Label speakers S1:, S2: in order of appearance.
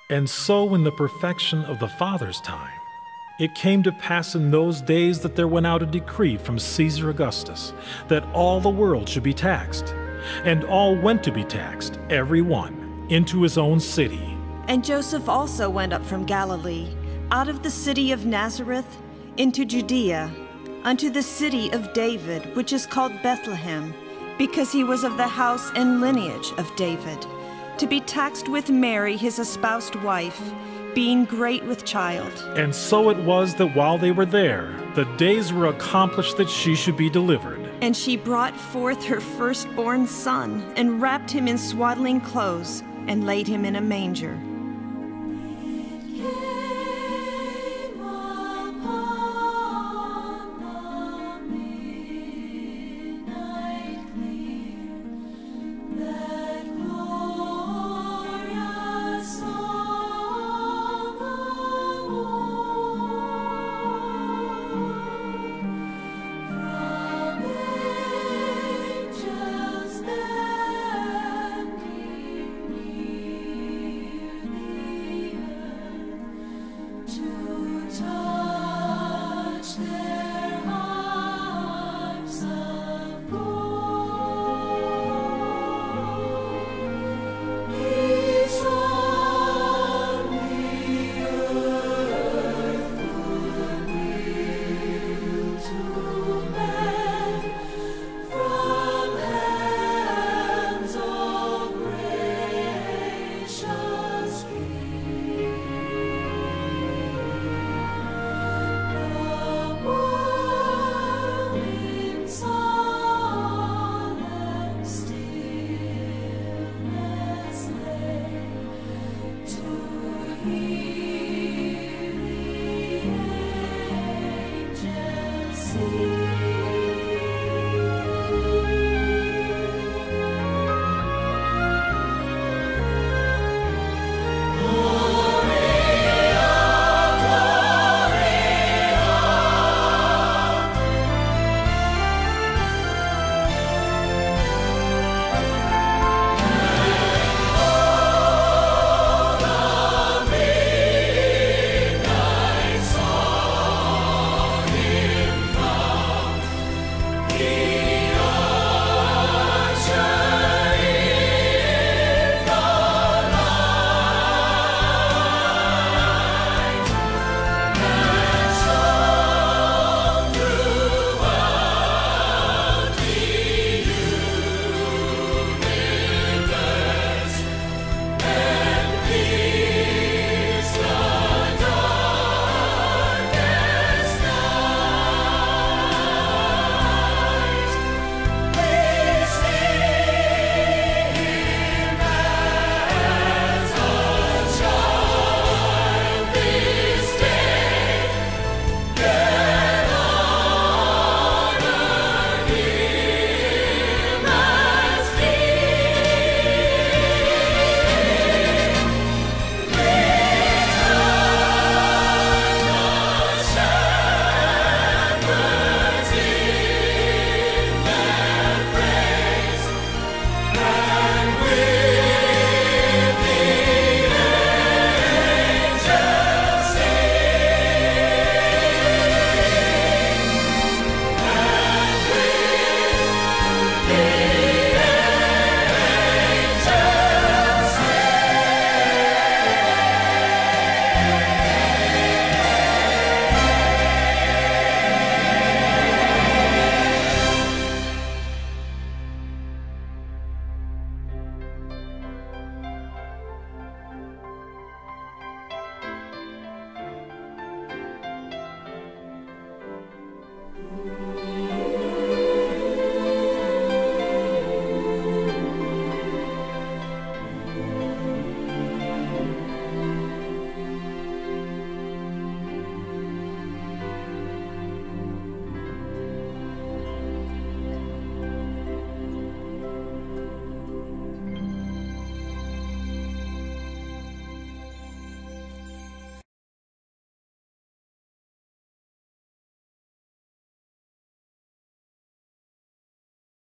S1: And so in the perfection of the Father's time, it came to pass in those days that there went out a decree from Caesar Augustus that all the world should be taxed. And all went to be taxed, every one, into his own city.
S2: And Joseph also went up from Galilee, out of the city of Nazareth, into Judea, unto the city of David, which is called Bethlehem, because he was of the house and lineage of David, to be taxed with Mary his espoused wife, being great with child.
S1: And so it was that while they were there, the days were accomplished that she should be delivered.
S2: And she brought forth her firstborn son, and wrapped him in swaddling clothes, and laid him in a manger.